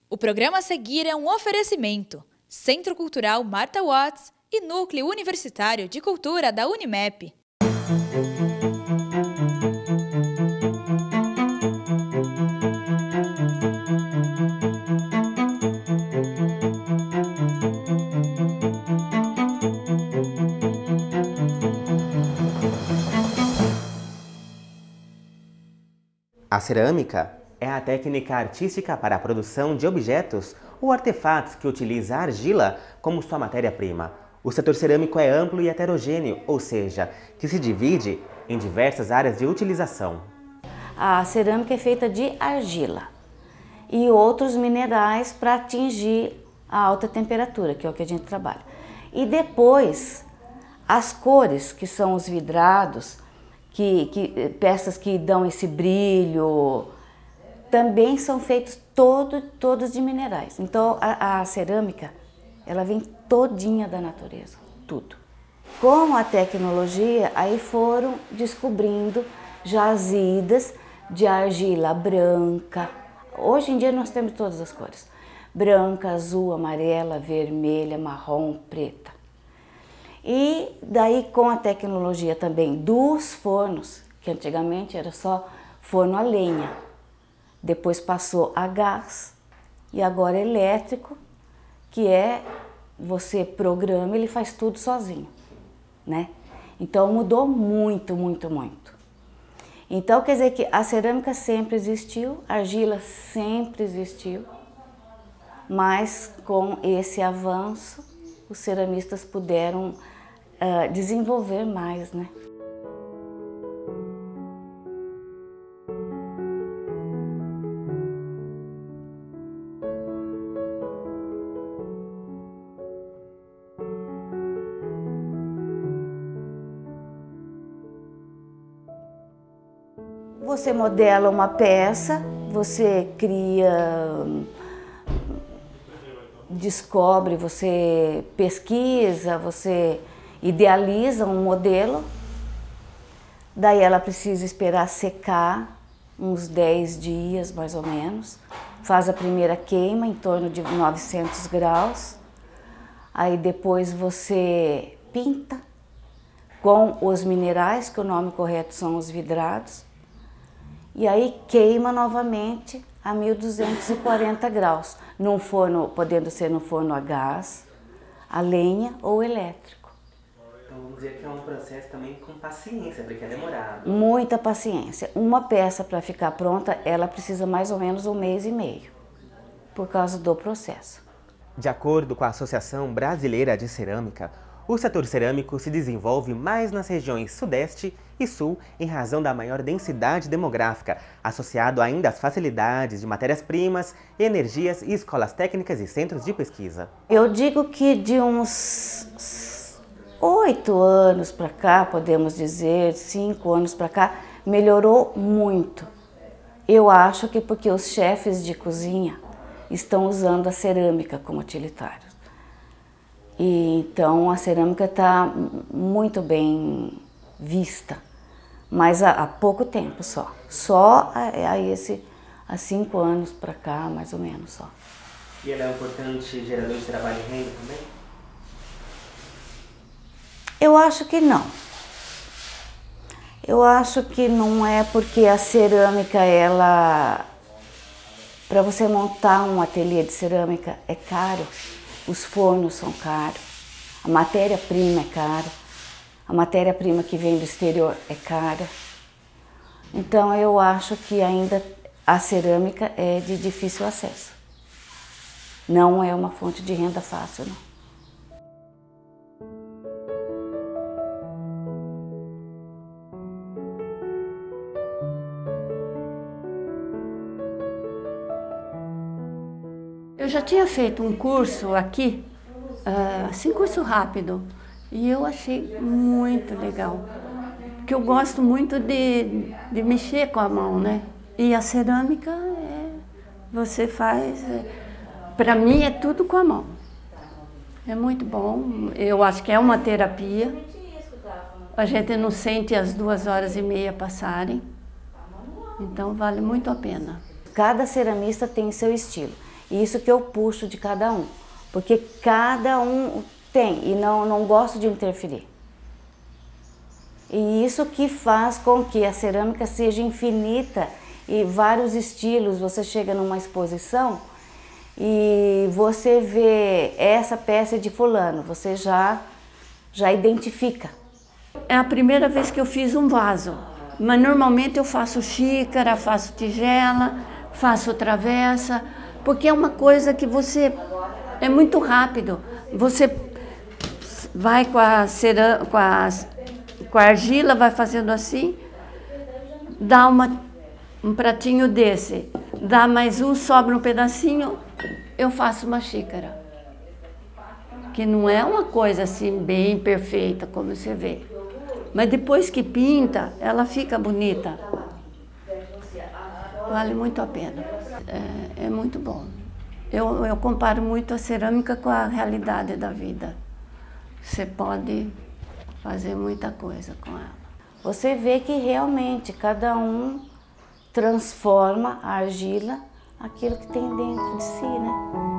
O programa a seguir é um oferecimento: Centro Cultural Martha Watts e Núcleo Universitário de Cultura da Unimep. A cerâmica é a técnica artística para a produção de objetos ou artefatos que utiliza a argila como sua matéria-prima. O setor cerâmico é amplo e heterogêneo, ou seja, que se divide em diversas áreas de utilização. A cerâmica é feita de argila e outros minerais para atingir a alta temperatura, que é o que a gente trabalha. E depois, as cores, que são os vidrados, peças que dão esse brilho, também são feitos todos de minerais. Então a cerâmica, ela vem todinha da natureza, tudo. Com a tecnologia, aí foram descobrindo jazidas de argila branca. Hoje em dia nós temos todas as cores: branca, azul, amarela, vermelha, marrom, preta. E daí, com a tecnologia também dos fornos, que antigamente era só forno a lenha, depois passou a gás e agora elétrico, que é você programa, ele faz tudo sozinho, né? Então mudou muito, muito, muito. Então quer dizer que a cerâmica sempre existiu, a argila sempre existiu, mas com esse avanço os ceramistas puderam desenvolver mais, né? Você modela uma peça, você cria, descobre, você pesquisa, você idealiza um modelo, daí ela precisa esperar secar uns 10 dias mais ou menos, faz a primeira queima em torno de 900 graus, aí depois você pinta com os minerais, que o nome correto são os vidrados, e aí queima novamente a 1240 graus, num forno, podendo ser no forno a gás, a lenha ou elétrico. Então vamos dizer que é um processo também com paciência, porque é demorado. Muita paciência. Uma peça para ficar pronta, ela precisa mais ou menos 1 mês e meio, por causa do processo. De acordo com a Associação Brasileira de Cerâmica, o setor cerâmico se desenvolve mais nas regiões Sudeste e Sul em razão da maior densidade demográfica, associado ainda às facilidades de matérias-primas, energias e escolas técnicas e centros de pesquisa. Eu digo que de uns 8 anos para cá, podemos dizer, 5 anos para cá, melhorou muito. Eu acho que porque os chefes de cozinha estão usando a cerâmica como utilitário. E então a cerâmica está muito bem vista, mas há pouco tempo só. Só há 5 anos para cá, mais ou menos só. E ela é um importante gerador de trabalho e renda também? Eu acho que não. Eu acho que não é, porque a cerâmica, para você montar um ateliê de cerâmica é caro. Os fornos são caros, a matéria-prima é cara, a matéria-prima que vem do exterior é cara. Então eu acho que ainda a cerâmica é de difícil acesso. Não é uma fonte de renda fácil, não. Eu já tinha feito um curso aqui, assim, curso rápido, e eu achei muito legal, porque eu gosto muito de mexer com a mão, né? E a cerâmica, você faz, para mim é tudo com a mão. É muito bom, eu acho que é uma terapia, a gente não sente as 2h30 passarem, então vale muito a pena. Cada ceramista tem seu estilo. E isso que eu puxo de cada um, porque cada um tem e não gosto de interferir. E isso que faz com que a cerâmica seja infinita e vários estilos. Você chega numa exposição e você vê essa peça de fulano, você já identifica. É a primeira vez que eu fiz um vaso, mas normalmente eu faço xícara, faço tigela, faço travessa, porque é uma coisa que é muito rápido. Você vai com a argila, vai fazendo assim, dá um pratinho desse, dá mais um, sobra um pedacinho, eu faço uma xícara. Que não é uma coisa assim bem perfeita, como você vê. Mas depois que pinta, ela fica bonita. Vale muito a pena. É muito bom. Eu comparo muito a cerâmica com a realidade da vida. Você pode fazer muita coisa com ela. Você vê que realmente cada um transforma a argila aquilo que tem dentro de si, né?